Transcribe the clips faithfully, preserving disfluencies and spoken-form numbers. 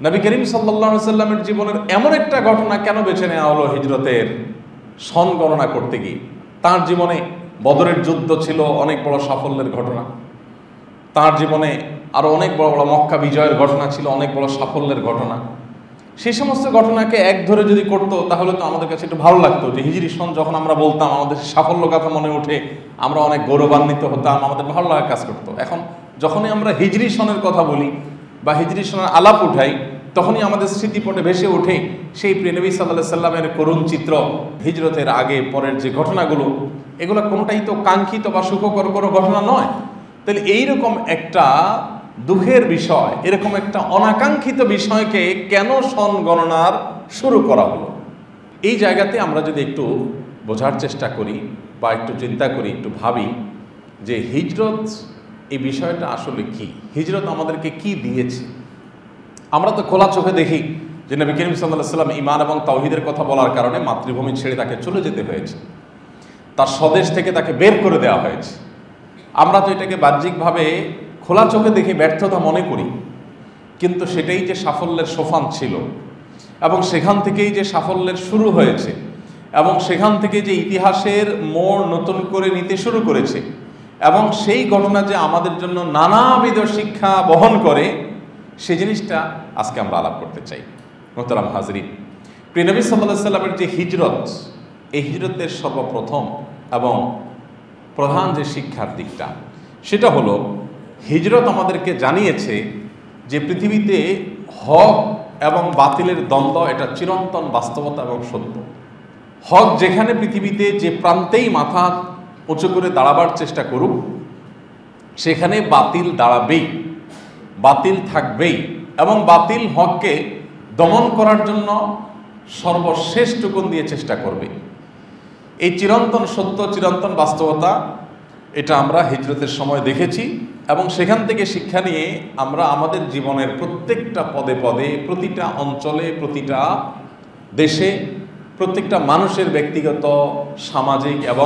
নবী করিম সাল্লাল্লাহু আলাইহি সাল্লামের জীবনের এমন একটা ঘটনা কেন বেছে নেওয়া হলো হিজরতের সন গণনা করতে গিয়ে? তার জীবনে বদরের যুদ্ধ ছিল অনেক বড় সাফল্যের ঘটনা, তার জীবনে আরও অনেক বড় বড় মক্কা বিজয়ের ঘটনা ছিল অনেক বড় সাফল্যের ঘটনা। সেই সমস্ত ঘটনাকে এক ধরে যদি করতো তাহলে তো আমাদের কাছে একটু ভালো লাগতো, যে হিজরি সন যখন আমরা বলতাম আমাদের সাফল্য কথা মনে ওঠে, আমরা অনেক গৌরবান্বিত হতাম, আমাদের ভালো লাগা কাজ করতো। এখন যখনই আমরা হিজরি সনের কথা বলি বা হিজরি সনের আলাপ উঠাই, তখনই আমাদের স্মৃতিপটে ভেসে ওঠে সেই প্রিয় নবী সাল্লাল্লাহু আলাইহি সাল্লামের করুণ চিত্র, হিজরতের আগে পরের যে ঘটনাগুলো, এগুলো কোনোটাই তো কাঙ্ক্ষিত বা সুখকর কোনো ঘটনা নয়। তাহলে এইরকম একটা দুঃখের বিষয়, এরকম একটা অনাকাঙ্ক্ষিত বিষয়কে কেন সন গণনার শুরু করা হলো? এই জায়গাতে আমরা যদি একটু বোঝার চেষ্টা করি বা একটু চিন্তা করি, একটু ভাবি যে হিজরত এই বিষয়টা আসলে কি, হিজরত আমাদেরকে কি দিয়েছে। আমরা তো খোলা চোখে দেখি যে নবী করিম সাল্লাল্লাহু আলাইহি সাল্লাম ঈমান এবং তাওহীদের কথা বলার কারণে মাতৃভূমি ছেড়ে তাকে চলে যেতে হয়েছে, তার স্বদেশ থেকে তাকে বের করে দেওয়া হয়েছে। আমরা তো এটাকে বাহ্যিকভাবে খোলা চোখে দেখে ব্যর্থতা মনে করি, কিন্তু সেটাই যে সাফল্যের সোপান ছিল এবং সেখান থেকেই যে সাফল্যের শুরু হয়েছে এবং সেখান থেকে যে ইতিহাসের মোড় নতুন করে নিতে শুরু করেছে এবং সেই ঘটনা যে আমাদের জন্য নানাবিধ শিক্ষা বহন করে, সেই জিনিসটা আজকে আমরা আলাপ করতে চাই। মোহতারাম হাজরিন, প্রিয় নবী সাল্লাল্লাহু আলাইহি সাল্লামের যে হিজরত, এই হিজরতের সর্বপ্রথম এবং প্রধান যে শিক্ষার দিকটা, সেটা হলো হিজরত আমাদেরকে জানিয়েছে যে পৃথিবীতে হক এবং বাতিলের দ্বন্দ্ব এটা চিরন্তন বাস্তবতা এবং সত্য। হক যেখানে পৃথিবীতে যে প্রান্তেই মাথা উঁচু করে দাঁড়াবার চেষ্টা করুক, সেখানে বাতিল দাঁড়াবেই, বাতিল থাকবেই এবং বাতিল হককে দমন করার জন্য সর্বশেষ টুকুন দিয়ে চেষ্টা করবে। এই চিরন্তন সত্য, চিরন্তন বাস্তবতা, এটা আমরা হিজরতের সময় দেখেছি এবং সেখান থেকে শিক্ষা নিয়ে আমরা আমাদের জীবনের প্রত্যেকটা পদে পদে, প্রতিটা অঞ্চলে, প্রতিটা দেশে, প্রত্যেকটা মানুষের ব্যক্তিগত, সামাজিক এবং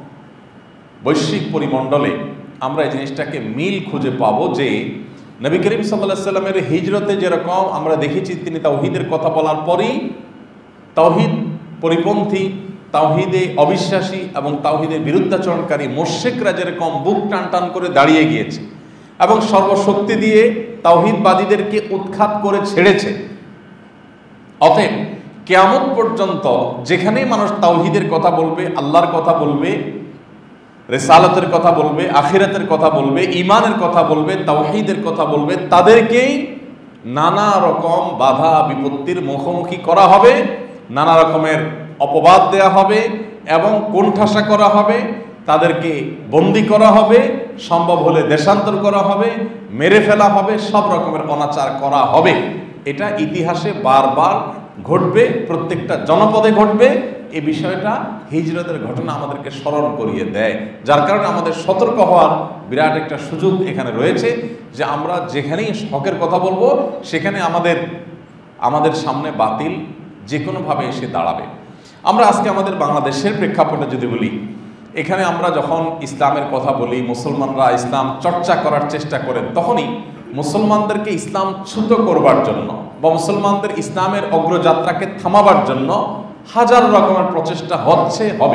বৈশ্বিক পরিমণ্ডলে আমরা এই জিনিসটাকে মিল খুঁজে পাবো যে নবী করিম সাল্লাল্লাহু আলাইহি সাল্লামের হিজরতে যেরকম আমরা দেখেছি তিনি তাওহীদের কথা বলার পরেই তাওহীদ পরিপন্থী, তাওহীদে অবিশ্বাসী এবং তাওহীদের বিরুদ্ধাচরণকারী মুশরিকরা যেরকম বুক টান টান করে দাঁড়িয়ে গিয়েছে এবং সর্বশক্তি দিয়ে তাওহীদবাদীদেরকে উৎখাত করে ছেড়েছে। অতএব কিয়ামত পর্যন্ত যেখানেই মানুষ তাওহীদের কথা বলবে, আল্লাহর কথা বলবে, রিসালাতের কথা বলবে, আখিরাতের কথা বলবে, ঈমানের কথা বলবে, তাওহীদের কথা বলবে, তাদেরকেই নানা রকম বাধা বিপত্তির মুখোমুখি করা হবে, নানা রকমের অপবাদ দেয়া হবে এবং কোণঠাসা করা হবে, তাদেরকে বন্দী করা হবে, সম্ভব হলে দেশান্তর করা হবে, মেরে ফেলা হবে, সব রকমের অনাচার করা হবে। এটা ইতিহাসে বারবার ঘটবে, প্রত্যেকটা জনপদে ঘটবে। এই বিষয়টা হিজরতের ঘটনা আমাদেরকে স্মরণ করিয়ে দেয়, যার কারণে আমাদের সতর্ক হওয়ার বিরাট একটা সুযোগ এখানে রয়েছে যে আমরা যেখানেই হকের কথা বলবো সেখানে আমাদের আমাদের সামনে বাতিল যে কোনোভাবে এসে দাঁড়াবে। আমরা আজকে আমাদের বাংলাদেশের প্রেক্ষাপটে যদি বলি, এখানে আমরা যখন ইসলামের কথা বলি, মুসলমানরা ইসলাম চর্চা করার চেষ্টা করেন, তখনই মুসলমানদেরকে ইসলাম চ্যুত করবার জন্য বা মুসলমানদের ইসলামের অগ্রযাত্রাকে থামাবার জন্য হাজার রকমের প্রচেষ্টা হচ্ছে, হবে।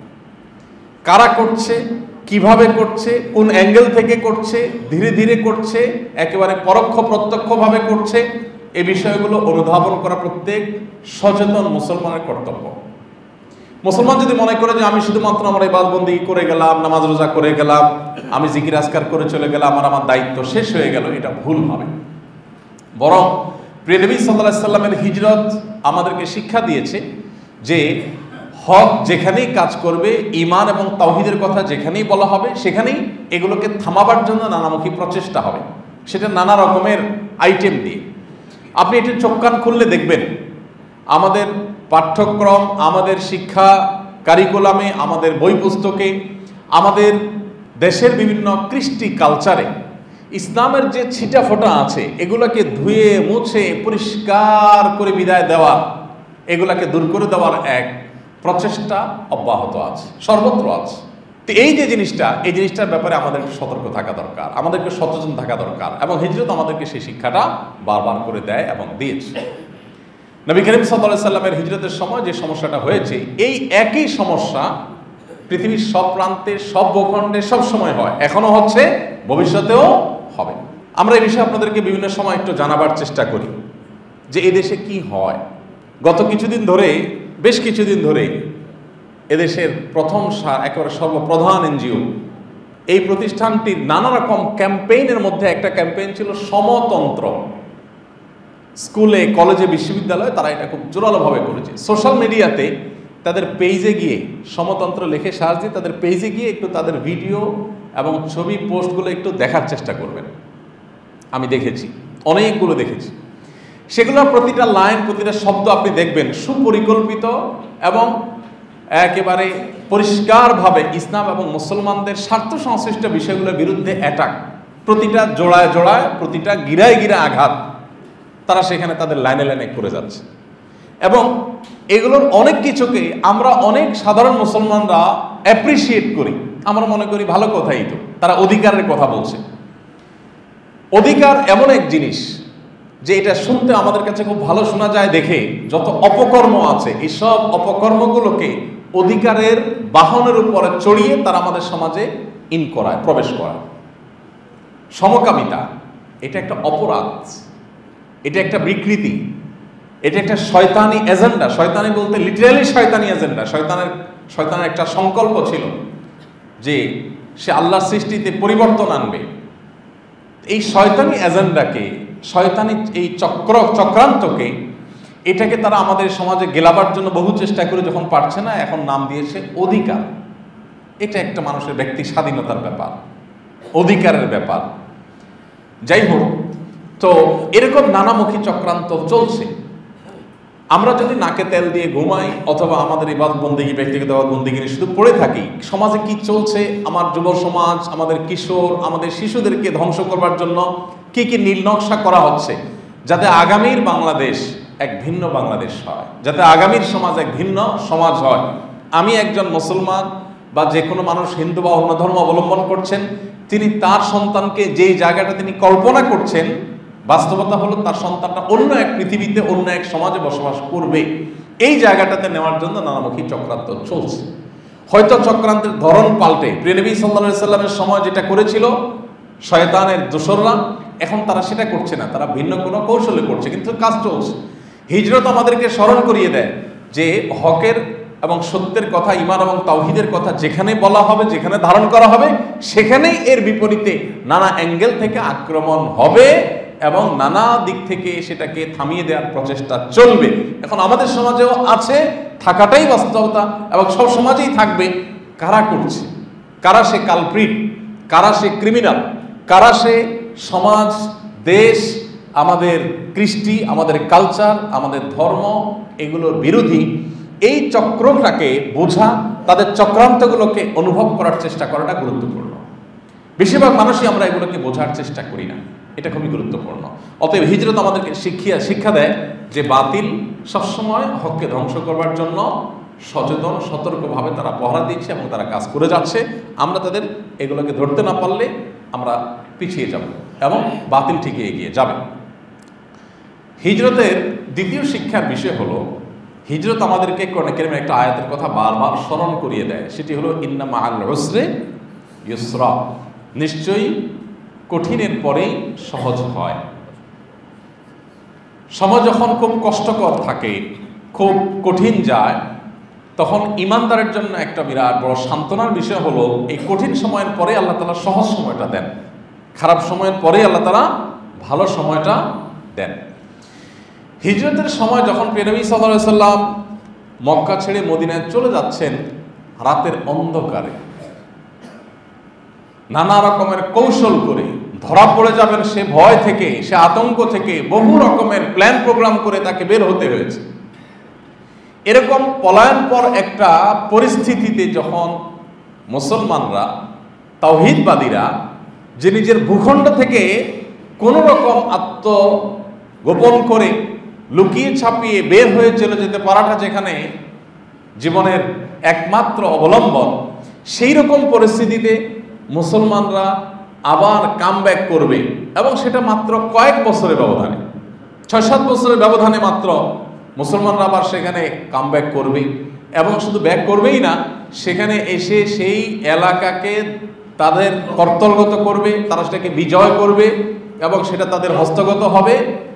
কারা করছে, কিভাবে করছে, কোন অ্যাঙ্গেল থেকে করছে, ধীরে ধীরে করছে, একেবারে পরোক্ষ প্রত্যক্ষভাবে করছে, এই বিষয়গুলো অনুধাবন করা প্রত্যেক সচেতন মুসলমানের কর্তব্য। মুসলমান যদি মনে করে যে আমি শুধুমাত্র আমার ইবাদতবন্দি করে গেলাম, নামাজ রোজা করে গেলাম, আমি জিকির আজকার করে চলে গেলাম, আমার আমার দায়িত্ব শেষ হয়ে গেল, এটা ভুল হবে। বরং প্রিয় নবী সাল্লাল্লাহু আলাইহি সাল্লামের হিজরত আমাদেরকে শিক্ষা দিয়েছে যে হক যেখানেই কাজ করবে, ঈমান এবং তাওহীদের কথা যেখানেই বলা হবে, সেখানেই এগুলোকে থামাবার জন্য নানামুখী প্রচেষ্টা হবে, সেটা নানা রকমের আইটেম দিয়ে। আপনি এটি চোখ কান খুললে দেখবেন আমাদের পাঠ্যক্রম, আমাদের শিক্ষা কারিকুলামে, আমাদের বই পুস্তকে, আমাদের দেশের বিভিন্ন কৃষ্টি কালচারে ইসলামের যে ছিটা ফোটা আছে এগুলোকে ধুয়ে মুছে পরিষ্কার করে বিদায় দেওয়া, এগুলাকে দূর করে দেওয়ার এক প্রচেষ্টা অব্যাহত আছে, সর্বত্র আছে। তো এই যে জিনিসটা, এই জিনিসটার ব্যাপারে আমাদেরকে সতর্ক থাকা দরকার, আমাদেরকে সচেতন থাকা দরকার, এবং হিজরত আমাদেরকে সেই শিক্ষাটা বারবার করে দেয় এবং দিয়েছে। নবী করিম সাল্লাল্লাহু আলাইহি সাল্লামের হিজরতের সময় যে সমস্যাটা হয়েছে, এই একই সমস্যা পৃথিবীর সব প্রান্তে, সব ভূখণ্ডে সব সময় হয়, এখনো হচ্ছে, ভবিষ্যতেও হবে। আমরা এই বিষয়ে আপনাদেরকে বিভিন্ন সময় একটু জানাবার চেষ্টা করি যে এই দেশে কি হয়। গত কিছুদিন ধরে, বেশ কিছুদিন ধরে এদেশের প্রথম একেবারে সর্বপ্রধান এনজিও, এই প্রতিষ্ঠানটির নানা রকম ক্যাম্পেইনের মধ্যে একটা ক্যাম্পেইন ছিল সমতন্ত্র। স্কুলে, কলেজে, বিশ্ববিদ্যালয়ে তারা এটা খুব জোরালোভাবে করেছে। সোশ্যাল মিডিয়াতে তাদের পেজে গিয়ে সমতন্ত্র লিখে সার্চ দিয়ে তাদের পেজে গিয়ে একটু তাদের ভিডিও এবং ছবি পোস্টগুলো একটু দেখার চেষ্টা করবেন। আমি দেখেছি, অনেকগুলো দেখেছি। সেগুলোর প্রতিটা লাইন, প্রতিটা শব্দ আপনি দেখবেন সুপরিকল্পিত এবং একেবারে পরিষ্কারভাবে ইসলাম এবং মুসলমানদের স্বার্থ সংশ্লিষ্ট বিষয়গুলোর বিরুদ্ধে অ্যাটাক। প্রতিটা জোড়ায় জোড়ায়, প্রতিটা গিরায় গিরা আঘাত তারা সেখানে তাদের লাইনে লাইনে করে যাচ্ছে। এবং এগুলোর অনেক কিছুকে আমরা অনেক সাধারণ মুসলমানরা অ্যাপ্রিসিয়েট করি। আমরা মনে করি ভালো কথাই তো, তারা অধিকারের কথা বলছে। অধিকার এমন এক জিনিস যে এটা শুনতে আমাদের কাছে খুব ভালো শোনা যায় দেখে যত অপকর্ম আছে, এইসব অপকর্মগুলোকে অধিকারের বাহনের উপরে চড়িয়ে তারা আমাদের সমাজে ইন করায়, প্রবেশ করায়। সমকামিতা এটা একটা অপরাধ, এটা একটা বিকৃতি, এটা একটা শয়তানি এজেন্ডা। শয়তানি বলতে লিটারালি শয়তানি এজেন্ডা। শয়তানের শয়তানের একটা সংকল্প ছিল যে সে আল্লাহর সৃষ্টিতে পরিবর্তন আনবে। এই শয়তানি এজেন্ডাকে, শয়তানি এই চক্র চক্রান্তকে, এটাকে তারা আমাদের সমাজে গেলাবার জন্য বহু চেষ্টা করে যখন পারছে না, এখন নাম দিয়েছে অধিকার। এটা একটা মানুষের ব্যক্তি স্বাধীনতার ব্যাপার, অধিকারের ব্যাপার। যাই হোক, তো এরকম নানামুখী চক্রান্ত চলছে। আমরা যদি নাকে তেল দিয়ে ঘুমাই অথবা আমাদের ইবাদত বন্দেগী, ব্যক্তিগত ইবাদত বন্দেগী নিয়ে শুধু পড়ে থাকি, সমাজে কি চলছে, আমার যুব সমাজ, আমাদের কিশোর, আমাদের শিশুদেরকে ধ্বংস করবার জন্য কি কি নীল নকশা করা হচ্ছে, যাতে আগামীর বাংলাদেশ এক ভিন্ন বাংলাদেশ হয়, যাতে আগামীর সমাজ এক ভিন্ন সমাজ হয়। আমি একজন মুসলমান বা যে কোনো মানুষ হিন্দু বা অন্য ধর্ম অবলম্বন করছেন, তিনি তার সন্তানকে যেই জায়গাটা তিনি কল্পনা করছেন, বাস্তবতা হলো তার সন্তানটা অন্য এক পৃথিবীতে, অন্য এক সমাজে বসবাস করবে। এই জায়গাটাতে নেওয়ার জন্য নানামুখী চক্রান্ত চলছে। হয়তো চক্রান্তের ধরন পাল্টে, প্রিয় নবী সাল্লাল্লাহু আলাইহি সাল্লামের সময় যেটা করেছিল শয়তানের দোসররা, এখন তারা সেটা করছে না, তারা ভিন্ন কোনো কৌশলে করছে, কিন্তু কাজ চলছে। হিজরত আমাদেরকে স্মরণ করিয়ে দেয় যে হকের এবং সত্যের কথা, ঈমান এবং তাওহীদের কথা যেখানে বলা হবে, যেখানে ধারণ করা হবে, সেখানেই এর বিপরীতে নানা অ্যাঙ্গেল থেকে আক্রমণ হবে এবং নানা দিক থেকে সেটাকে থামিয়ে দেওয়ার প্রচেষ্টা চলবে। এখন আমাদের সমাজেও আছে, থাকাটাই বাস্তবতা এবং সব সমাজেই থাকবে। কারা করছে, কারা সে কালপ্রিট, কারা সে ক্রিমিনাল, কারা সে সমাজ, দেশ, আমাদের কৃষ্টি, আমাদের কালচার, আমাদের ধর্ম, এগুলোর বিরোধী, এই চক্রটাকে বোঝা, তাদের চক্রান্তগুলোকে অনুভব করার চেষ্টা করাটা গুরুত্বপূর্ণ। বেশিরভাগ মানুষই আমরা এগুলোকে বোঝার চেষ্টা করি না, এটা খুবই গুরুত্বপূর্ণ। অতএব হিজরত আমাদেরকে শিক্ষা শিক্ষা দেয় যে বাতিল সবসময় হককে ধ্বংস করবার জন্য সচেতন, সতর্কভাবে তারা পহরা দিচ্ছে এবং তারা কাজ করে যাচ্ছে। আমরা তাদের এগুলোকে ধরতে না পারলে আমরা পিছিয়ে যাব এবং বাতিল ঠিকই এগিয়ে যাবে। হিজরতের দ্বিতীয় শিক্ষার বিষয় হলো, হিজরত আমাদেরকে কোরআন কারীমের একটা আয়াতের কথা বারবার স্মরণ করিয়ে দেয়, সেটি হলো ইন্না মাআল উসরি ইউসরা, নিশ্চয়ই কঠিনের পরেই সহজ হয়। সময় যখন খুব কষ্টকর থাকে, খুব কঠিন যায়, তখন ইমানদারের জন্য একটা বিরাট বড় সান্ত্বনার বিষয় হলো এই কঠিন সময়ের পরে আল্লাহ তাআলা সহজ সময়টা দেন, খারাপ সময়ের পরে আল্লাহ তাআলা ভালো সময়টা দেন। হিজরতের সময় যখন প্রিয় নবী সাল্লাল্লাহু আলাইহি সাল্লাম মক্কা ছেড়ে মদিনায় চলে যাচ্ছেন, রাতের অন্ধকারে নানা রকমের কৌশল করে, ধরা পড়ে যাবেন সে ভয় থেকে, সে আতঙ্ক থেকে বহু রকমের প্ল্যান প্রোগ্রাম করে তাকে বের হতে হয়েছে। এরকম পলায়নপর একটা পরিস্থিতিতে যখন মুসলমানরা, তাওহীদবাদীরা, যে নিজের ভূখণ্ড থেকে কোনো রকম আত্মগোপন করে লুকিয়ে ছাপিয়ে বের হয়ে চলে যেতে পারাটা যেখানে জীবনের একমাত্র অবলম্বন, সেই রকম পরিস্থিতিতে মুসলমানরা আবার কামব্যাক করবে, এবং সেটা মাত্র কয়েক বছরের ব্যবধানে, ছয় সাত বছরের ব্যবধানে মাত্র মুসলমানরা আবার সেখানে কামব্যাক করবে। এবং শুধু ব্যাক করবেই না, সেখানে এসে সেই এলাকাকে তাদের কর্তলগত করবে, তারা সেটাকে বিজয় করবে এবং সেটা তাদের হস্তগত হবে,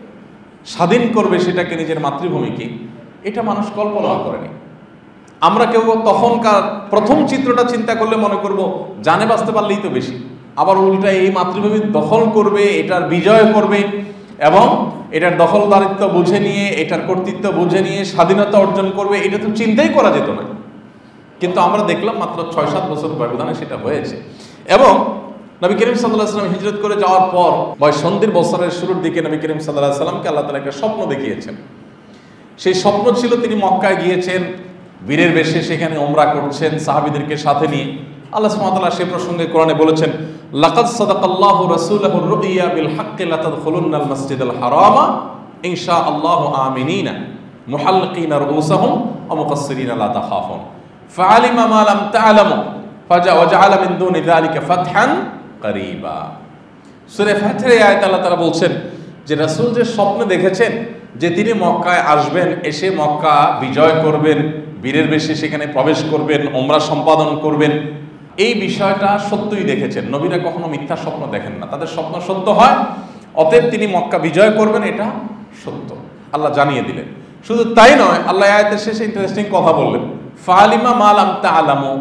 স্বাধীন করবে সেটাকে, নিজের মাতৃভূমিকে। এটা মানুষ কল্পনা করেনি। আমরা কেউ তখনকার প্রথম চিত্রটা চিন্তা করলে মনে করব জানে বাঁচতে পারলেই তো বেশি, আবার উল্টা এই মাতৃভূমির দখল করবে, এটার বিজয় করবে এবং এটার দখলদারিত্ব বুঝে নিয়ে, এটার কর্তৃত্ব বুঝে নিয়ে স্বাধীনতা অর্জন করবে, এটা তো চিন্তাই করা যেত না। কিন্তু আমরা দেখলাম মাত্র ছয় সাত বছর ব্যবধানে সেটা হয়েছে। এবং নবী করিম সাল্লাল্লাহু আলাইহি ওয়াসাল্লাম হিজরত করে যাওয়ার পর বয়ঃসন্ধির বছরের শুরুর দিকে নবী করিম সাল্লাল্লাহু আলাইহি ওয়াসাল্লামকে আল্লাহ তাআলা একটা স্বপ্ন দেখিয়েছেন। সেই স্বপ্ন ছিল তিনি মক্কায় গিয়েছেন, বীরের বেশে সেখানে ওমরা করছেন সাহাবীদেরকে সাথে নিয়ে। আল্লাহ সুবহানাহু ওয়া তাআলা সে প্রসঙ্গে কোরআনে বলেছেন, লাকাদ সাদাকাল্লাহু রাসূলাহুর রুইয়া বিল হাক্কি লাতাদখুলুন্নাল মাসজিদাল হারামা ইনশাআল্লাহু আমিনিনা মুহাল্লিকিনা রুউসাহুম ওয়া মুকাসসিরিনা লা তাখাফুন ফাআলিমা মা লাম তা'লামু ফাজা ওয়াজআলা মিন দুনি যালিকা ফাতহান করিবা। সূরা ফাতহের এই আয়াতে আল্লাহ তাআলা বলছেন যে রাসূল যে স্বপ্ন দেখেছেন যে তিনি মক্কায় আসবেন, এসে মক্কা বিজয় করবেন, বীরের বেশে সেখানে প্রবেশ করবেন, ওমরা সম্পাদন করবেন, এই বিষয়টা সত্যই দেখেছেন। নবীরা কখনো মিথ্যা স্বপ্ন দেখেন না, তাদের স্বপ্ন সত্য হয়। অতএব তিনি মক্কা বিজয় করবেন, এটা সত্য, আল্লাহ জানিয়ে দিলেন। শুধু তাই নয়, আল্লাহ আয়াতের শেষে ইন্টারেস্টিং কথা বললেন, ফালিমা মা লাম তা'লামু,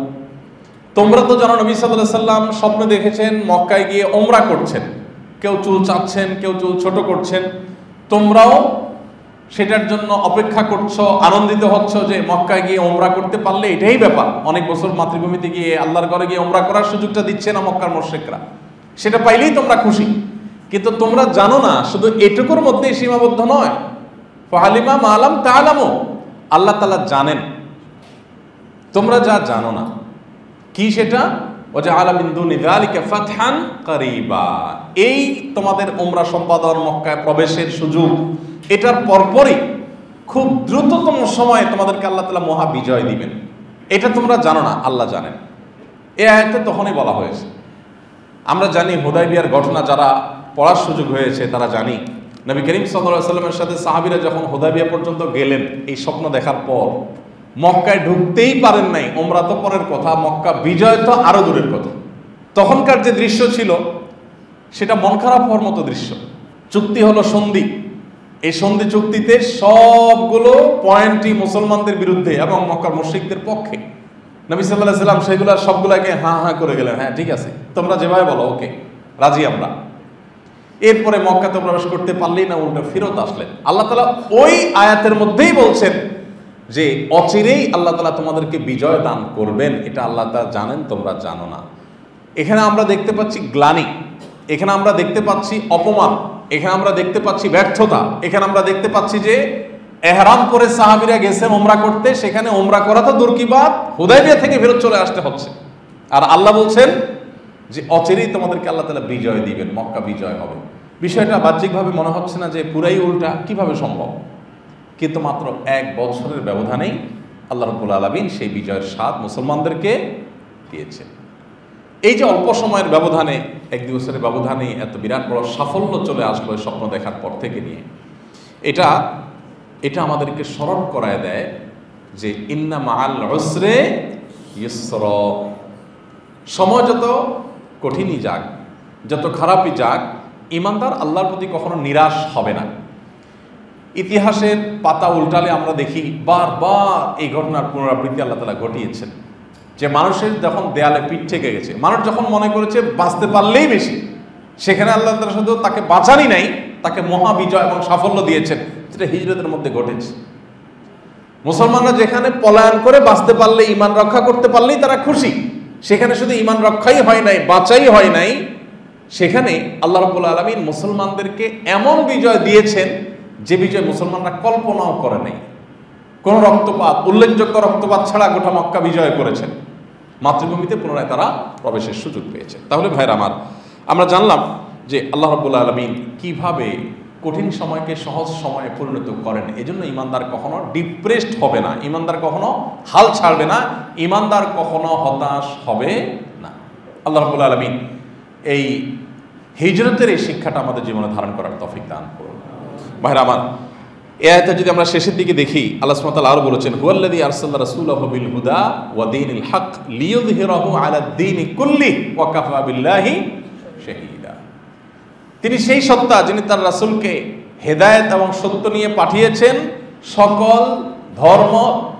তোমরা তো জানো নবী সাল্লাল্লাহু আলাইহি ওয়াসাল্লাম স্বপ্ন দেখেছেন মক্কায় গিয়ে ওমরা করছেন, কেউ চুল চাচ্ছেন, কেউ চুল ছোট করছেন, তোমরাও সেটার জন্য অপেক্ষা করছো, আনন্দিত হচ্ছ যে মক্কায় গিয়ে ওমরা করতে পারলে এটাই ব্যাপার। অনেক বছর মাতৃভূমিতে গিয়ে আল্লাহর ঘরে গিয়ে ওমরা করার সুযোগটা দিচ্ছে না মক্কার মুশরিকরা, সেটা পাইলেই তোমরা খুশি। কিন্তু তোমরা জানো না শুধু এটুকুর মধ্যেই সীমাবদ্ধ নয়, ফালিমা মা লাম তা'লামু, আল্লাহ তাআলা জানেন তোমরা যা জানো না। কি সেটা? ওয়াজআলা মিন দুনি যালিকা ফাতহান করিবা, এই তোমাদের ওমরা সম্পাদন, মক্কায় প্রবেশের সুযোগ, এটার পরপরই খুব দ্রুততম সময়ে তোমাদেরকে আল্লাহ তাআলা মহা বিজয় দিবেন। এটা তোমরা জানো না, আল্লাহ জানেন। এই আয়াতে তখনই বলা হয়েছে। আমরা জানি হুদায়বিয়ার ঘটনা যারা পড়ার সুযোগ হয়েছে তারা জানি, নবী করিম সাল্লাল্লাহু আলাইহি ওয়াসাল্লামের সাথে সাহাবীরা যখন হুদায়বিয়া পর্যন্ত গেলেন এই স্বপ্ন দেখার পর, মক্কায় ঢুকতেই পারেন নাই। ওমরা তো পরের কথা, মক্কা বিজয় তো আরো দূরের কথা। তখনকার যে দৃশ্য ছিল সেটা মন খারাপ হওয়ার মতো দৃশ্য। চুক্তি হলো সন্ধি, এই সন্ধি চুক্তিতে সবগুলো পয়েন্টই মুসলমানদের বিরুদ্ধে এবং মক্কার মুশরিকদের পক্ষে। নবী সাল্লাল্লাহু আলাইহি ওয়াসাল্লাম সেগুলো সবগুলাকে হাঁ হাঁ করে গেলেন, হ্যাঁ ঠিক আছে, তোমরা যেভাবে বলো ওকে, রাজি আমরা। এরপরে মক্কাতে প্রবেশ করতে পারলেই না, উল্টো ফেরত আসলেন। আল্লাহ তাআলা ওই আয়াতের মধ্যেই বলছেন যে অচিরেই আল্লাহ তাআলা তোমাদেরকে বিজয় দান করবেন, এটা আল্লাহ তাআলা জানেন, তোমরা জানো না। এখানে আমরা দেখতে পাচ্ছি গ্লানি, এখানে আমরা দেখতে পাচ্ছি অপমান, এখানে আমরা দেখতে পাচ্ছি ব্যর্থতা, এখানে আমরা দেখতে পাচ্ছি যে এহরাম করে সাহাবীরা গেছেন ওমরা করতে, সেখানে ওমরা করা তো দূর কি বাত, হুদায়বিয়া থেকে ফেরত চলে আসতে হচ্ছে। আর আল্লাহ বলছেন যে অচিরেই তোমাদেরকে আল্লাহ তাআলা বিজয় দিবেন, মক্কা বিজয় হবে। বিষয়টা বাহ্যিকভাবে মনে হচ্ছে না যে পুরাই উল্টা, কিভাবে সম্ভব? কিন্তু মাত্র এক বছরের ব্যবধানেই আল্লাহ রাব্বুল আলামিন সেই বিজয়ের স্বাদ মুসলমানদেরকে দিয়েছেন। এই যে অল্প সময়ের ব্যবধানে, এক দিবসের ব্যবধানে এত বিরাট বড় সাফল্য চলে আসলো স্বপ্ন দেখার পর থেকে নিয়ে, এটা এটা আমাদেরকে স্মরণ করায় দেয় যে ইন্না মাআল উসরে ইউসরা, সময় যত কঠিনই যাক, যত খারাপই যাক, ঈমানদার আল্লাহর প্রতি কখনো নিরাশ হবে না। ইতিহাসের পাতা উল্টালে আমরা দেখি বারবার এই ঘটনার পুনরাবৃত্তি আল্লাহ তাআলা ঘটিয়েছেন। যে মানুষের যখন দেয়ালে পিঠ থেকে গেছে, মানুষ যখন মনে করেছে বাঁচতে পারলেই বেশি, সেখানে আল্লাহ তাআলা শুধু তাকে বাঁচানি নাই, তাকে মহা বিজয় এবং সাফল্য দিয়েছেন, যেটা হিজরতের মধ্যে ঘটেছে। মুসলমানরা যেখানে পলায়ন করে বাঁচতে পারলে, ঈমান রক্ষা করতে পারলেই তারা খুশি, সেখানে শুধু ঈমান রক্ষাই হয় নাই, বাঁচাই হয় নাই, সেখানে আল্লাহ রাব্বুল আলামিন মুসলমানদেরকে এমন বিজয় দিয়েছেন যে বিজয় মুসলমানরা কল্পনাও করে নাই। কোন রক্তপাত, উল্লেখযোগ্য রক্তপাত ছাড়া গোটা মক্কা বিজয় করেছেন, মাতৃভূমিতে পুনরায় তারা প্রবেশের সুযোগ পেয়েছে। তাহলে ভাইরা আমার, আমরা জানলাম যে আল্লাহ রাব্বুল আলামিন কিভাবে কঠিন সময়কে সহজ সময়ে পরিণত করেন। এজন্য ইমানদার কখনো ডিপ্রেসড হবে না, ইমানদার কখনো হাল ছাড়বে না, ইমানদার কখনো হতাশ হবে না। আল্লাহ রাব্বুল আলামিন এই হিজরতের এই শিক্ষাটা আমাদের জীবনে ধারণ করার তৌফিক দান করুন। ভাইরা আমার, এই আয়াতে যদি আমরা শেষের দিকে দেখি, আল্লাহ সুবহানাহু ওয়া তাআলা আরো বলেছেন, হুয়াল্লাযী আরসালা রাসূলাহু বিল হুদা ওয়া দীনিল হক লিইয়ুযহিরাহু আলা দ্বীনি কুল্লিহি ওয়া কাফা বিল্লাহি শাহীদা। তিনি সেই সত্তা যিনি তার রাসূলকে হেদায়েত এবং সত্য নিয়ে পাঠিয়েছেন, সকল ধর্ম,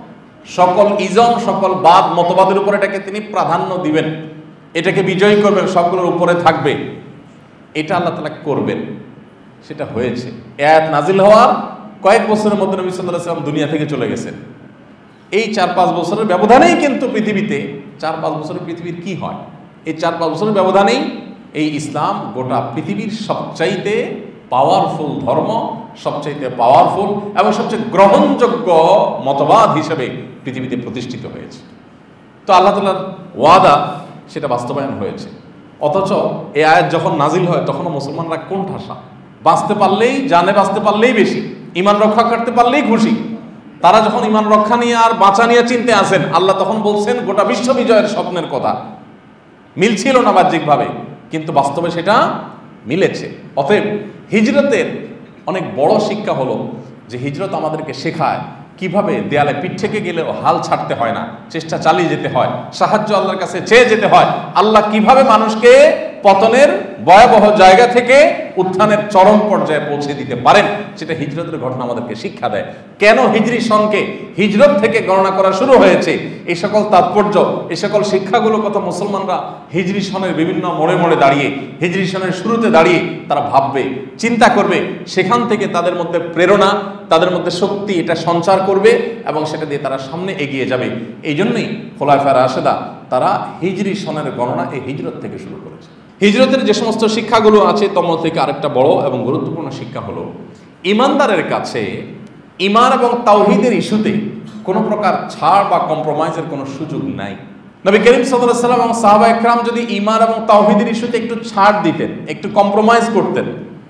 সকল ইজম, সকল বাদ মতবাদের উপর এটাকে তিনি প্রাধান্য দিবেন, এটাকে বিজয়ী করবেন, সবগুলোর উপরে থাকবে। এটা আল্লাহ তাআলা করবেন, সেটা হয়েছে। আয়াত নাজিল হওয়ার কয়েক বছরের মধ্যে নবী সাল্লাল্লাহু আলাইহি ওয়াসাল্লাম দুনিয়া থেকে চলে গেছেন। এই চার পাঁচ বছরের ব্যবধানেই কিন্তু পৃথিবীতে, চার পাঁচ বছরের পৃথিবীর কি হয়, এই চার পাঁচ বছরের ব্যবধানেই এই ইসলাম গোটা পৃথিবীর সবচাইতে পাওয়ারফুল ধর্ম, সবচাইতে পাওয়ারফুল এবং সবচেয়ে গ্রহণযোগ্য মতবাদ হিসেবে পৃথিবীতে প্রতিষ্ঠিত হয়েছে। তো আল্লাহ তাআলার ওয়াদা সেটা বাস্তবায়ন হয়েছে। অথচ এই আয়াত যখন নাজিল হয় তখনও মুসলমানরা কোণঠাসা, বাঁচতে পারলেই, জানে বাঁচতে পারলেই বেশি, ঈমান রক্ষা করতে পারলেই খুশি। তারা যখন ঈমান রক্ষা নিয়ে আর বাঁচা নিয়ে চিন্তে আসেন, আল্লাহ তখন বলছেন গোটা বিশ্ব বিজয়ের স্বপ্নের কথা। মিলছিল না বাহ্যিকভাবে, কিন্তু বাস্তবে সেটা মিলেছে। অতএব হিজরতের অনেক বড় শিক্ষা হলো যে হিজরত আমাদেরকে শেখায় কিভাবে দেয়ালে পিঠ থেকে গেলেও হাল ছাড়তে হয় না, চেষ্টা চালিয়ে যেতে হয়, সাহায্য আল্লাহর কাছে চেয়ে যেতে হয়। আল্লাহ কিভাবে মানুষকে পতনের ভয়াবহ জায়গা থেকে উত্থানের চরম পর্যায়ে পৌঁছে দিতে পারেন, সেটা হিজরতের ঘটনা আমাদেরকে শিক্ষা দেয়। কেন হিজরি সনকে হিজরত থেকে গণনা করা শুরু হয়েছে, এই সকল তাৎপর্য, এই সকল শিক্ষাগুলো কত মুসলমানরা হিজরি সনের বিভিন্ন মোড়ে মোড়ে দাঁড়িয়ে, হিজরি সনের শুরুতে দাঁড়িয়ে তারা ভাববে, চিন্তা করবে, সেখান থেকে তাদের মধ্যে প্রেরণা, তাদের মধ্যে শক্তি এটা সঞ্চার করবে এবং সেটা দিয়ে তারা সামনে এগিয়ে যাবে। এই জন্যই খোলাফায়ে রাশেদা তারা হিজরি সনের গণনা এই হিজরত থেকে শুরু করেছে। হিজরতের যে সমস্ত শিক্ষাগুলো আছে তার মধ্যে থেকে আরেকটা বড় এবং গুরুত্বপূর্ণ শিক্ষা হলো ইমানদারের কাছে ঈমান এবং তাওহীদের ইস্যুতে কোনো প্রকার ছাড় বা কম্প্রোমাইজের কোনো সুযোগ নাই। নবী করিম সাল্লাল্লাহু আলাইহি ওয়াসাল্লাম এবং সাহাবায়ে কেরাম যদি ঈমান এবং তাওহীদের ইস্যুতে একটু ছাড় দিতেন, একটু কম্প্রোমাইজ করতেন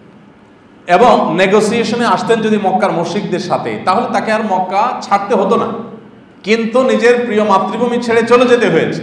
এবং নেগোসিয়েশনে আসতেন যদি মক্কার মুশরিকদের সাথে, তাহলে তাকে আর মক্কা ছাড়তে হতো না। কিন্তু নিজের প্রিয় মাতৃভূমি ছেড়ে চলে যেতে হয়েছে।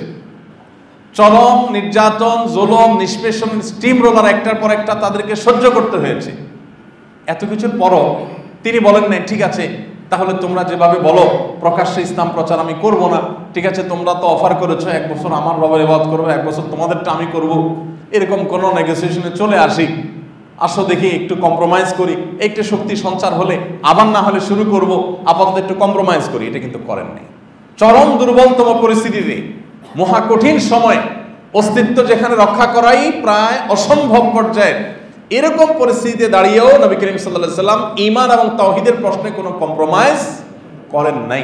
চরম নির্যাতন, জুলুম, নিষ্পেষণ, স্টিম রোলার একটার পর একটা তাদেরকে সহ্য করতে হয়েছে। এত কিছুর পরও তিনি বলেন না, ঠিক আছে তাহলে তোমরা যেভাবে বলো প্রকাশ্যে ইসলাম প্রচার আমি করব না, ঠিক আছে তোমরা তো অফার করেছো এক বছর আমার রবের ইবাদত করবো, এক বছর তোমাদেরটা আমি করব, এরকম কোনো নেগোসিয়েশনে চলে আসি, আসো দেখি একটু কম্প্রোমাইজ করি, একটু শক্তি সঞ্চার হলে আবার না হলে শুরু করব, আপাতত একটু কম্প্রোমাইজ করি, এটা কিন্তু করেন নাই। চরম দুর্বলতম পরিস্থিতিতে, মহা কঠিন সময়, অস্তিত্ব যেখানে রক্ষা করাই প্রায় অসম্ভব পর্যায়ে, এরকম পরিস্থিতিতে দাঁড়িয়েও নবী করিম সাল্লাল্লাহু আলাইহি সাল্লাম ঈমান এবং তাওহীদের প্রশ্নে কোনো কম্প্রোমাইজ করেন নাই।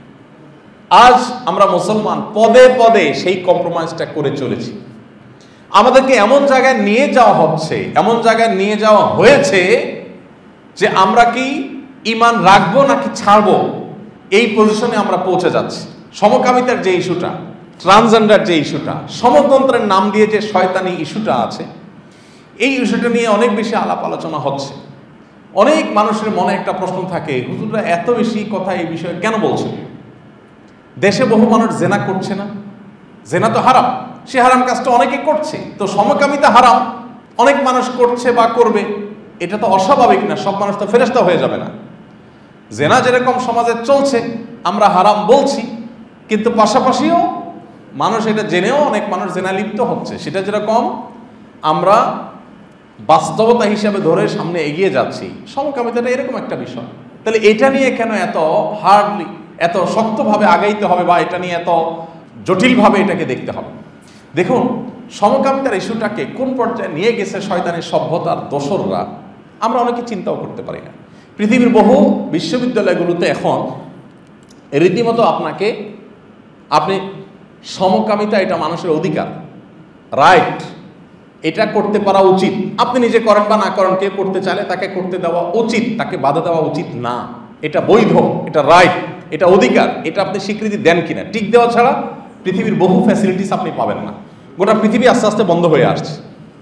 আজ আমরা মুসলমান পদে পদে সেই কম্প্রোমাইজটা করে চলেছি। আমাদেরকে এমন জায়গায় নিয়ে যাওয়া হচ্ছে, এমন জায়গায় নিয়ে যাওয়া হয়েছে যে আমরা কি ঈমান রাখবো নাকি ছাড়বো, এই পজিশনে আমরা পৌঁছে যাচ্ছি। সমকামিতার যে ইস্যুটা, ট্রান্সজেন্ডার যে ইস্যুটা, সমতন্ত্রের নাম দিয়ে যে শয়তানি ইস্যুটা আছে, এই ইস্যুটা নিয়ে অনেক বেশি আলাপ আলোচনা হচ্ছে। অনেক মানুষের মনে একটা প্রশ্ন থাকে, হুজুররা এত বেশি কথা এই বিষয়ে কেন বলছেন? দেশে বহু মানুষ জেনা করছে না? জেনা তো হারাম, সে হারাম কাজটা অনেকে করছে, তো সমকামিতা হারাম, অনেক মানুষ করছে বা করবে, এটা তো অস্বাভাবিক না, সব মানুষ তো ফেরেশতা হয়ে যাবে না। জেনা যেরকম সমাজে চলছে আমরা হারাম বলছি, কিন্তু পাশাপাশিও মানুষ এটা জেনেও অনেক মানুষ জেনা লিপ্ত হচ্ছে, সেটা যেরকম আমরা বাস্তবতা হিসাবে ধরে সামনে এগিয়ে যাচ্ছি, সমকামিতাটা এরকম একটা বিষয়। তাহলে এটা নিয়ে কেন এত হার্ডলি, এত শক্তভাবে আগাইতে হবে বা এটা নিয়ে এত জটিলভাবে এটাকে দেখতে হবে? দেখুন, সমকামিতার ইস্যুটাকে কোন পর্যায়ে নিয়ে গেছে শয়তানের সভ্যতার দোসররা, আমরা অনেকে চিন্তাও করতে পারি না। পৃথিবীর বহু বিশ্ববিদ্যালয়গুলোতে এখন রীতিমতো আপনাকে, আপনি সমকামিতা এটা মানুষের অধিকার, রাইট, এটা করতে পারা উচিত। আপনি নিজে করেন বা না করেন, কে করতে চাইলে তাকে করতে দেওয়া উচিত, তাকে বাধা দেওয়া উচিত না। এটা বৈধ, এটা রাইট, এটা অধিকার, এটা আপনি স্বীকৃতি দেন কিনা। টিক দেওয়া ছাড়া পৃথিবীর বহু ফ্যাসিলিটিস আপনি পাবেন না। গোটা পৃথিবী আস্তে আস্তে বন্ধ হয়ে আসছে।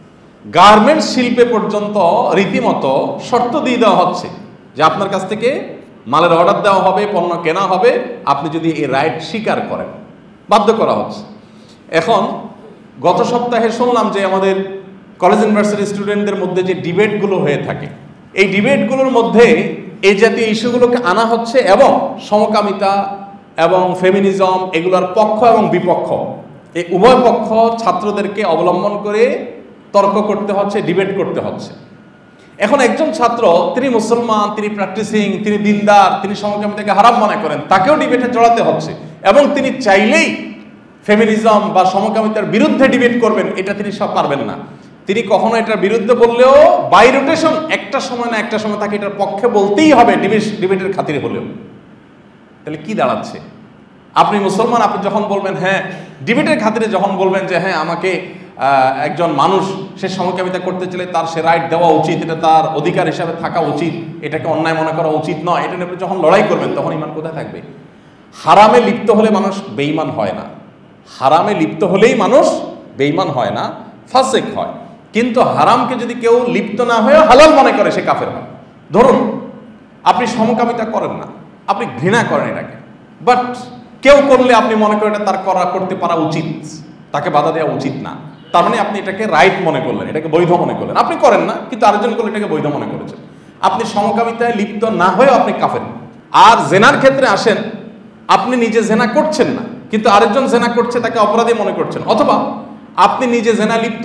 গার্মেন্টস শিল্পে পর্যন্ত রীতিমতো শর্ত দিয়ে দেওয়া হচ্ছে যে আপনার কাছ থেকে মালের অর্ডার দেওয়া হবে, পণ্য কেনা হবে, আপনি যদি এই রাইট স্বীকার করেন, বাধ্য করা হচ্ছে। এখন গত সপ্তাহে শুনলাম যে আমাদের কলেজ ইউনিভার্সিটি স্টুডেন্টদের মধ্যে যে ডিবেটগুলো হয়ে থাকে, এই ডিবেটগুলোর মধ্যে এই জাতীয় ইস্যুগুলোকে আনা হচ্ছে এবং সমকামিতা এবং ফেমিনিজম এগুলোর পক্ষ এবং বিপক্ষ এই উভয় পক্ষ ছাত্রদেরকে অবলম্বন করে তর্ক করতে হচ্ছে, ডিবেট করতে হচ্ছে। এখন একজন ছাত্র, তিনি মুসলমান, তিনি প্র্যাকটিসিং, তিনি দিনদার, তিনি সমকামিতাকে হারাম মনে করেন, তাকেও ডিবেটে জড়াতে হচ্ছে এবং তিনি চাইলেই ফেমিনিজম বা সমকামিতার বিরুদ্ধে ডিবেট করবেন, এটা তিনি সব পারবেন না। তিনি কখনো এটার বিরুদ্ধে বললেও বাই রোটেশন একটা সময় না একটা সময় তাকে এটার পক্ষে বলতেই হবে, ডিবেট ডিবেটের খাতিরে হলেও। তাহলে কি দাঁড়াচ্ছে? আপনি মুসলমান, আপনি যখন বলবেন হ্যাঁ ডিবেটের খাতিরে, যখন বলবেন যে হ্যাঁ আমাকে একজন মানুষ সে সমকামিতা করতে চাইলে তার সে রাইট দেওয়া উচিত, এটা তার অধিকার হিসাবে থাকা উচিত, এটাকে অন্যায় মনে করা উচিত নয়, এটা নিয়ে যখন লড়াই করবেন তখন ইমান কোথায় থাকবে? হারামে লিপ্ত হলে মানুষ বেঈমান হয় না, হারামে লিপ্ত হলেই মানুষ বেঈমান হয় না, ফাসিক হয়। কিন্তু হারামকে যদি কেউ লিপ্ত না হয়ে হালাল মনে করে সে কাফের হয়। ধরুন আপনি সমকামিতা করেন না, আপনি ঘৃণা করেন এটাকে, বাট কেউ করলে আপনি মনে করেন এটা তার করা করতে পারা উচিত, তাকে বাধা দেওয়া উচিত না, তার মানে আপনি এটাকে রাইট মনে করলেন, এটাকে বৈধ মনে করলেন। আপনি করেন না কিন্তু আরেকজন করলে এটাকে বৈধ মনে করেছেন। আপনি সমকামিতায় লিপ্ত না হয়েও আপনি কাফের। আর জেনার ক্ষেত্রে আসেন, আপনি নিজে জেনা করছেন না কিন্তু আরেকজন জেনা করছে, তাকে অপরাধী মনে করছেন। অথবা আপনি নিজে জেনা লিপ্ত,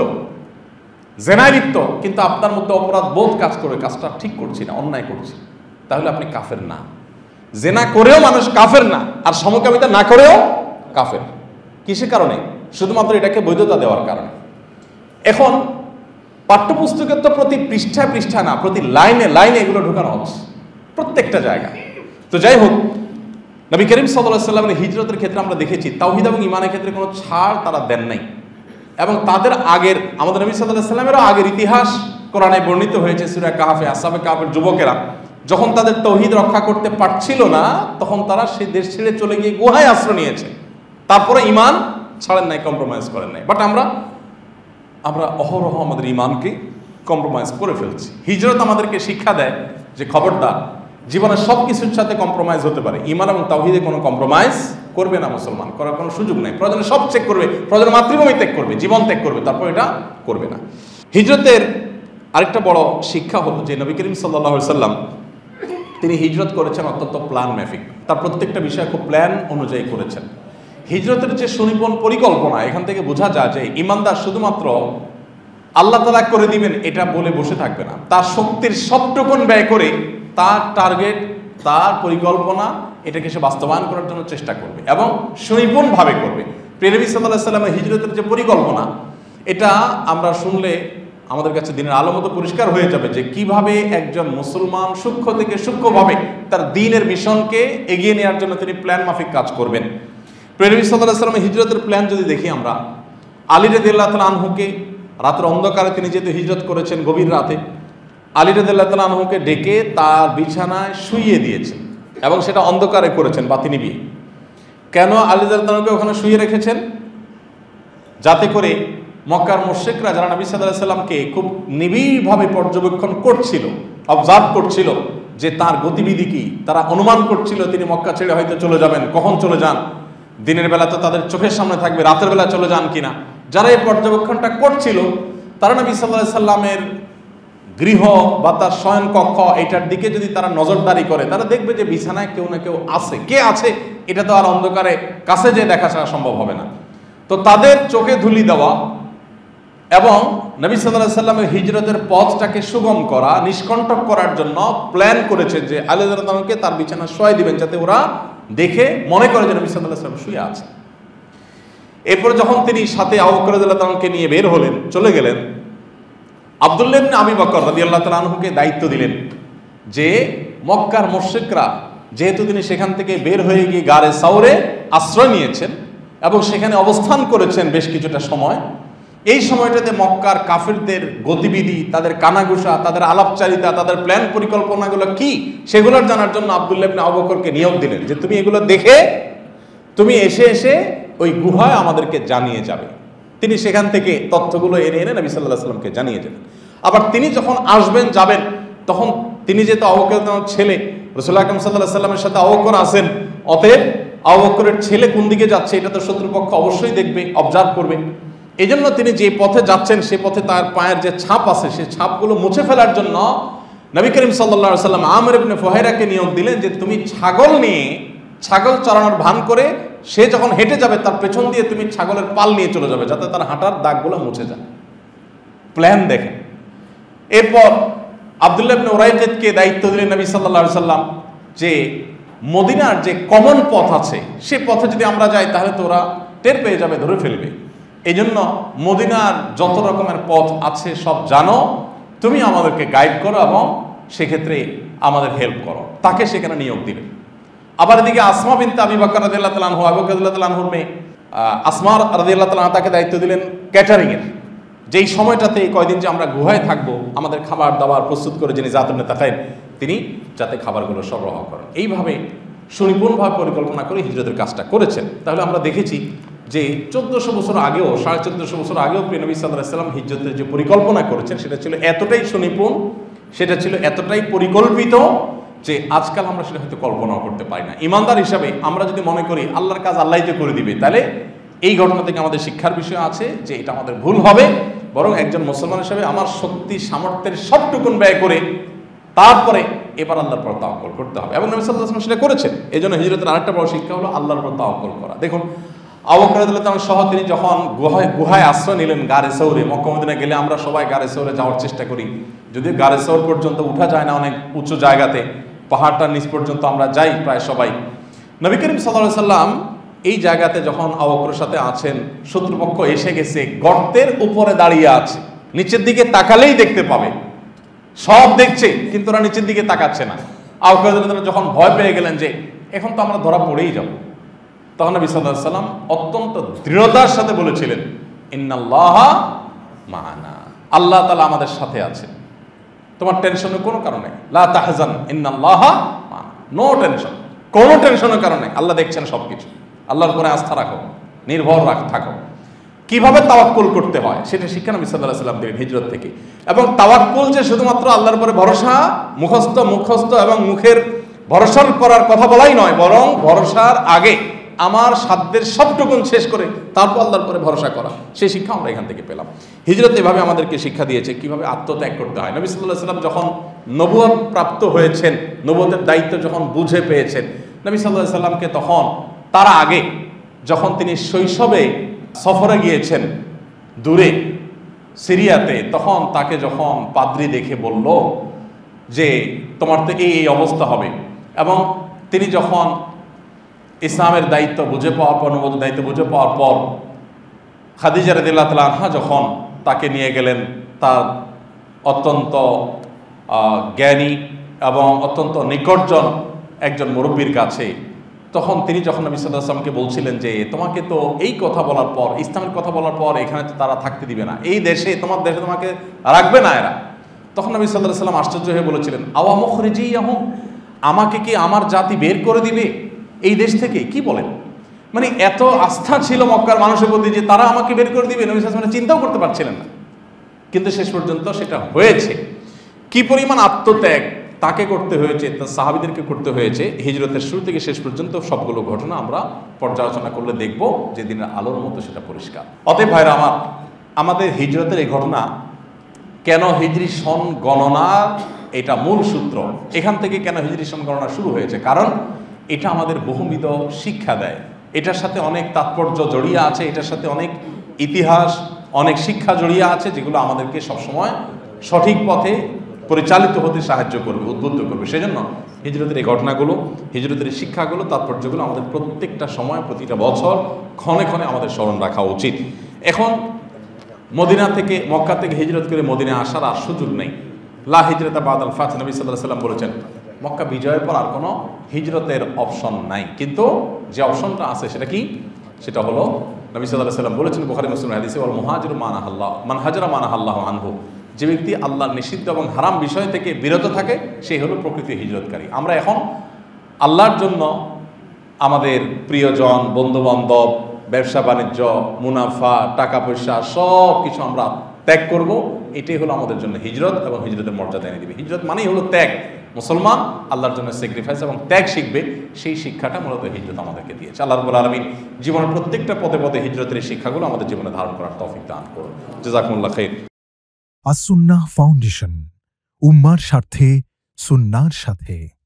জেনায় লিপ্ত, কিন্তু আপনার মধ্যে অপরাধ বোধ কাজ করে, কাজটা ঠিক করছি না, অন্যায় করছি, তাহলে আপনি কাফের না। জেনা করেও মানুষ কাফের না, আর সমকামিতা না করেও কাফের। কিসের কারণে? শুধুমাত্র এটাকে বৈধতা দেওয়ার কারণে। এখন পাঠ্যপুস্তকের তো প্রতি পৃষ্ঠায় পৃষ্ঠা না, প্রতি লাইনে লাইনে এগুলো ঢোকানো হচ্ছে, প্রত্যেকটা জায়গায়। তো যাই হোক, নবী করিম সাল্লাল্লাহু আলাইহি ওয়াসাল্লামের হিজরতের ক্ষেত্রে আমরা দেখেছি তাওহীদ এবং ঈমানের ক্ষেত্রে কোনো ছাড় তারা দেন নাই। এবং তাদের আগের, আমাদের নবী সাল্লাল্লাহু আলাইহি ওয়াসাল্লামেরও আগের ইতিহাস কোরআনে বর্ণিত হয়েছে। সূরা কাহফে আসহাবে কাহফের যুবকেরা যখন তাদের তাওহীদ রক্ষা করতে পারছিল না, তখন তারা সেই দেশ ছেড়ে চলে গিয়ে গুহায় আশ্রয় নিয়েছে, তারপরে ঈমান ছাড়েন নাই, কম্প্রোমাইজ করেন নাই। বাট আমরা আমরা অহরহ আমাদের ঈমানকে কম্প্রোমাইজ করে ফেলছি। হিজরত আমাদেরকে শিক্ষা দেয় যে খবরদার, জীবনের সব কিছুর সাথে কম্প্রোমাইজ হতে পারে, ঈমান এবং তাওহীদে কোনো কম্প্রোমাইজ করবে না মুসলমান, করার কোনো সুযোগ নেই। প্রয়োজনে সব চেক করবে, প্রয়োজনে মাতৃভূমি ত্যাগ করবে, জীবন ত্যাগ করবে, তারপর এটা করবে না। হিজরতের আরেকটা বড় শিক্ষা হলো যে নবী করিম সাল্লাল্লাহু আলাইহি ওয়াসাল্লাম তিনি হিজরত করেছেন অত্যন্ত প্ল্যান মাফিক, তার প্রত্যেকটা বিষয় খুব প্ল্যান অনুযায়ী করেছেন। হিজরতের যে সুনিপুণ পরিকল্পনা, এখান থেকে বোঝা যায় যে ইমানদার শুধুমাত্র আল্লাহ তাআলা করে দিবেন এটা বলে বসে থাকবে না, তার শক্তির সবটুকুন ব্যয় করে তার টার্গেট, তার পরিকল্পনা এটাকে সে বাস্তবায়ন করার জন্য চেষ্টা করবে এবং সুনিপুণভাবে করবে। প্রিয় নবী সাল্লাল্লাহু আলাইহি ওয়াসাল্লামের হিজরতের যে পরিকল্পনা, এটা আমরা শুনলে আমাদের কাছে দিনের আলো মতো পরিষ্কার হয়ে যাবে যে কিভাবে একজন মুসলমান সূক্ষ্ম থেকে সূক্ষ্মভাবে তার দ্বীনের মিশনকে এগিয়ে নেওয়ার জন্য তিনি প্ল্যান মাফিক কাজ করবেন। প্রিয় নবী সাল্লাল্লাহু আলাইহি ওয়াসাল্লামের হিজরতের প্ল্যান যদি দেখি আমরা, আলী রাদিয়াল্লাহু তাআলা আনহুকে রাতের অন্ধকারে তিনি যেহেতু হিজরত করেছেন গভীর রাতে, আলী রাদিয়াল্লাহু তাআলা আনহুকে ডেকে তার বিছানায় শুইয়ে দিয়েছেন এবং সেটা অন্ধকারে করেছেন, বাতি নিভিয়ে। কেন আলী রাদিয়াল্লাহু তাআলাকে ওখানে শুইয়ে রেখেছেন? যাতে করে মক্কার মুশরিকরা যারা নবী সাল্লাল্লাহু আলাইহি ওয়াসাল্লামকে খুব নিবিড়ভাবে পর্যবেক্ষণ করছিল, অবজার্ভ করছিল যে তার গতিবিধি কি, তারা অনুমান করছিল তিনি মক্কা ছেড়ে হয়তো চলে যাবেন, কখন চলে যান, দিনের বেলা তো তাদের চোখের সামনে থাকবে, রাতের বেলা চলে যান কিনা। যারা এই পর্যবেক্ষণটা করছিল তারা নবী সাল্লাল্লাহু আলাইহি ওয়াসাল্লামের গৃহ বা তার শয়ন কক্ষ এটার দিকে যদি তারা নজরদারি করে, তারা দেখবে যে বিছানায় কেউ না কেউ আছে। কে আছে এটা তো আর অন্ধকারে কাছে যে দেখা ছাড়া সম্ভব হবে না। তো তাদের চোখে ধুলি দেওয়া এবং নবী সাল্লাল্লাহু আলাইহি ওয়াসাল্লামের হিজরতের পথটাকে সুগম করা, নিষ্কণ্টক করার জন্য প্ল্যান করেছেন যে আলী রাদিয়াল্লাহু তাআলাকে তার বিছানা শোয়াই দিবেন, যাতে ওরা দেখে মনে করে যে নবী সাল্লাল্লাহু আলাইহি ওয়াসাল্লাম শুয়ে আছে। এরপর যখন তিনি সাথে আবু বকর রাদিয়াল্লাহু তাআলাকে নিয়ে বের হলেন, চলে গেলেন, আব্দুল্লাহ ইবনে আবী বকর রাদিয়াল্লাহু তাআলা আনহুকে দায়িত্ব দিলেন যে মক্কার মুশরিকরা যেহেতু তিনি সেখান থেকে বের হয়ে গিয়ে গারে সাউরে আশ্রয় নিয়েছেন এবং সেখানে অবস্থান করেছেন বেশ কিছুটা সময়, এই সময়টাতে মক্কার কাফিরদের গতিবিধি, তাদের কানাঘুষা, তাদের আলাপচারিতা, তাদের প্ল্যান পরিকল্পনাগুলো কি সেগুলোর জানার জন্য আব্দুল্লাহ ইবনে আবু বকরকে নিয়োগ দিলেন যে তুমি এগুলো দেখে তুমি এসে এসে ওই গুহায় আমাদেরকে জানিয়ে যাবে। তিনি সেখান থেকে তথ্যগুলো এনে এনে নবী সাল্লাল্লাহু আলাইহি ওয়াসাল্লামকে জানিয়ে যেতেন। আবার তিনি যখন আসবেন যাবেন তখন তিনি যেহেতু আবু বকরের ছেলে, রাসূল আকরাম সাল্লাল্লাহু আলাইহি ওয়াসাল্লামের সাথে আবু বকর আছেন, অতএব আবু বকরের ছেলে কোন দিকে যাচ্ছে এটা তো শত্রুপক্ষ অবশ্যই দেখবে, অবজার্ভ করবে। এই জন্য তিনি যে পথে যাচ্ছেন সে পথে তার পায়ের যে ছাপ আছে সেই ছাপগুলো মুছে ফেলার জন্য নবী করিম সাল্লাল্লাহু আলাইহি ওয়াসাল্লাম আমর ইবনে ফুহাইরাকে নিয়োগ দিলেন যে তুমি ছাগল নিয়ে, ছাগল চড়ানোর ভান করে সে যখন হেঁটে যাবে তার পেছন দিয়ে তুমি ছাগলের পাল নিয়ে চলে যাবে, যাতে তার হাঁটার দাগগুলো মুছে যায়। প্ল্যান দেখেন। এরপর আব্দুল্লাহ ইবনে উরাইকিতকে দায়িত্ব দিলেন নবী সাল্লাল্লাহু আলাইহি ওয়াসাল্লাম যে মদিনার যে কমন পথ আছে সে পথে যদি আমরা যাই তাহলে তো ওরা টের পেয়ে যাবে, ধরে ফেলবে। এই জন্য মদিনার যত রকমের পথ আছে সব জানো, তুমি আমাদেরকে গাইড করো এবং সেক্ষেত্রে আমাদের হেল্প করো। তাকে সেখানে নিয়োগ দিলেন। আবার এদিকে আসমা বিনতে আবি বকর রাদিয়াল্লাহু তাআলা আনহু, আবু বকর রাদিয়াল্লাহু তাআলা আনহুর মেয়ে আসমা রাদিয়াল্লাহু তাআলা তাকে দায়িত্ব দিলেন ক্যাটারিং এর। যেই সময়টাতে কয়দিন যে আমরা গুহায় থাকবো, আমাদের খাবার দাবার প্রস্তুত করে যিনি জাতুন তাকাইন তিনি যাতে খাবারগুলো সরবরাহ করেন। এইভাবে সুনিপুণভাবে পরিকল্পনা করে হিজরতের কাজটা করেছেন। তাহলে আমরা দেখেছি যে চোদ্দশো বছর আগেও, সাড়ে চোদ্দশো বছর আগেও প্রিয় নবী সাল্লাল্লাহু আলাইহি ওয়াসাল্লাম হিজরতের যে পরিকল্পনা করেছেন সেটা ছিল এতটাই সুনিপুণ, সেটা ছিল এতটাই পরিকল্পিত যে আজকাল আমরা সেটা হয়তো কল্পনাও করতে পারি না। ইমানদার হিসাবে আমরা যদি মনে করি আল্লাহর কাজ আল্লাহই তো করে দিবে, তাহলে এই ঘটনা থেকে আমাদের শিক্ষার বিষয় আছে যে এটা আমাদের ভুল হবে। বরং একজন মুসলমান হিসাবে আমার শক্তি সামর্থ্যের সবটুকুন ব্যয় করে তারপরে এবার আল্লাহর পর তাওয়াক্কুল করতে হবে, এবং নবী সাল্লাল্লাহু আলাইহি ওয়াসাল্লাম সেটা করেছেন। এই জন্য হিজরতের আরেকটা বড় শিক্ষা হলো আল্লাহর পর তাওয়াক্কুল করা। দেখুন আবু বকর রাদিয়াল্লাহু তাআলা সহ তিনি যখন গুহায় গুহায় আশ্রয় নিলেন গারে সৌরে, মক্কা মদিনা গেলে আমরা সবাই গারে সৌরে যাওয়ার চেষ্টা করি, যদিও গারে সৌর পর্যন্ত উঠা যায় না, অনেক উঁচু জায়গাতে, পাহাড়টার নিচ পর্যন্ত আমরা যাই প্রায় সবাই। নবী করিম সাল্লাল্লাহু আলাইহি ওয়াসাল্লাম এই জায়গাতে যখন আবু বকরের সাথে আছেন, শত্রুপক্ষ এসে গেছে, গর্তের উপরে দাঁড়িয়ে আছে, নিচের দিকে তাকালেই দেখতে পাবে, সব দেখছে কিন্তু ওরা নিচের দিকে তাকাচ্ছে না। আবু বকর রাদিয়াল্লাহু তাআলা যখন ভয় পেয়ে গেলেন যে এখন তো আমরা ধরা পড়েই যাব, তখন নবী সাল্লাল্লাহু আলাইহি ওয়াসাল্লাম অত্যন্ত দৃঢ়তার সাথে বলেছিলেন ইন্নাল্লাহা মা'ানা, আল্লাহ তাআলা আমাদের সাথে আছেন, তোমার টেনশনের কোনো কারণ নেই। লা তাহজান ইন্নাল্লাহা মা'ানা, নো টেনশন, কোনো টেনশনের কারণ নেই, আল্লাহ দেখছেন সবকিছু। আল্লাহর উপরে আস্থা রাখো, নির্ভর রাখ থাকো। কিভাবে তাওয়াক্কুল করতে হয় সেটা শিক্ষা নবী সাল্লাল্লাহু আলাইহি ওয়াসাল্লাম দিলেন হিজরত থেকে। এবং তাওয়াক্কুল যে শুধুমাত্র আল্লাহর উপরে ভরসা, মুখস্থ মুখস্থ এবং মুখের ভরসা করার কথা বলাই নয়, বরং ভরসার আগে আমার সাধ্যের সবটুকুন শেষ করে তারপর আল্লাহর উপরে ভরসা করা, সেই শিক্ষা আমরা এখান থেকে পেলাম। হিজরত এভাবে আমাদেরকে শিক্ষা দিয়েছে কিভাবে আত্মত্যাগ করতে হয়। নবী সাল্লাল্লাহু আলাইহি ওয়াসাল্লাম যখন নবুয়ত প্রাপ্ত হয়েছেন, নবুয়তের দায়িত্ব যখন বুঝে পেয়েছেন, নবী সাল্লাল্লাহু আলাইহি ওয়াসাল্লামকে তখন তার আগে যখন তিনি শৈশবে সফরে গিয়েছেন দূরে সিরিয়াতে, তখন তাকে যখন পাদ্রী দেখে বলল যে তোমার তো এই এই অবস্থা হবে, এবং তিনি যখন ইসলামের দায়িত্ব বুঝে পাওয়ার পর, নবুয়তের দায়িত্ব বুঝে পাওয়ার পর খাদিজা রাদিয়াল্লাহু তাআলা আনহা যখন তাকে নিয়ে গেলেন তার অত্যন্ত জ্ঞানী এবং অত্যন্ত নিকটজন একজন মুরব্বীর কাছে, তখন তিনি যখন নবী সাল্লাল্লাহু আলাইহি ওয়াসাল্লামকে বলছিলেন যে তোমাকে তো এই কথা বলার পর, ইসলামের কথা বলার পর এখানে তো তারা থাকতে দিবে না, এই দেশে তোমার দেশে তোমাকে রাখবে না এরা, তখন নবী সাল্লাল্লাহু আলাইহি ওয়াসাল্লাম আশ্চর্য হয়ে বলেছিলেন আওয়া মুখরিজিয়াহুম, আমাকে কি আমার জাতি বের করে দিবে এই দেশ থেকে? কি বলেন? মানে এত আস্থা ছিল মক্কার মানুষের প্রতি যে তারা আমাকে বের করে দিবে, নবী সাল্লাল্লাহু আলাইহি ওয়াসাল্লাম চিন্তাও করতে পারছিলেন না, কিন্তু শেষ পর্যন্ত সেটা হয়েছে। কি পরিমাণ আত্মত্যাগ তাকে করতে হয়েছে, তার সাহাবীদেরকে করতে হয়েছে, হিজরতের শুরু থেকে শেষ পর্যন্ত সবগুলো ঘটনা আমরা পর্যালোচনা করলে দেখব যে দিনের আলোর মতো সেটা পরিষ্কার। অতএব ভাইরা আমার, আমাদের হিজরতের এই ঘটনা কেন হিজরি সন গণনা, এটা মূল সূত্র। এখান থেকে কেন হিজরি সন গণনা শুরু হয়েছে, কারণ এটা আমাদের বহুবিধ শিক্ষা দেয়, এটার সাথে অনেক তাৎপর্য জড়িয়ে আছে, এটার সাথে অনেক ইতিহাস, অনেক শিক্ষা জড়িয়ে আছে, যেগুলো আমাদেরকে সবসময় সঠিক পথে পরিচালিত হতে সাহায্য করবে, উদ্বুদ্ধ করবে। সেজন্য হিজরতের এই ঘটনাগুলো, হিজরতের এই শিক্ষাগুলো, তাৎপর্যগুলো আমাদের প্রত্যেকটা সময়, প্রতিটা বছর ক্ষণে ক্ষণে আমাদের স্মরণ রাখা উচিত। এখন মদিনা থেকে, মক্কা থেকে হিজরত করে মদিনায় আসার আর সুযোগ নেই। লা হিজরতা বাদাল ফাতহ, নবী সাল্লাল্লাহু আলাইহি ওয়াসাল্লাম বলেছেন মক্কা বিজয়ের পর আর কোনো হিজরতের অপশন নাই। কিন্তু যে অপশনটা আছে সেটা কি? সেটা হলো নবী সাল্লাল্লাহু আলাইহি ওয়াসাল্লাম বলেছেন বুখারী মুসলিম হাদিসে, ওয়াল মুহাজিরু মান আল্লাহ মান হাজারা মান আল্লাহু আনহু, যে ব্যক্তি আল্লাহর নিষিদ্ধ এবং হারাম বিষয় থেকে বিরত থাকে সেই হলো প্রকৃত হিজরতকারী। আমরা এখন আল্লাহর জন্য আমাদের প্রিয়জন, বন্ধুবান্ধব, ব্যবসা বাণিজ্য, মুনাফা, টাকা পয়সা সব কিছু আমরা ত্যাগ করব। এটাই হলো আমাদের জন্য হিজরত এবং হিজরতের মর্যাদা এনে দিবে। হিজরত মানেই হলো ত্যাগ। মুসলমান আল্লাহর জন্য স্যাক্রিফাইস এবং ত্যাগ শিখবে, সেই শিক্ষাটা মূলত হিজরত আমাদেরকে দিয়েছে। আল্লাহ রাব্বুল আলামিন জীবনের প্রত্যেকটা পদে পদে হিজরতের শিক্ষাগুলো আমাদের জীবনে ধারণ করার তৌফিক দান করুন। জাযাকুমুল্লাহ খাইর। আস-সুন্নাহ ফাউন্ডেশন, উম্মার স্বার্থে সুন্নাহর সাথে।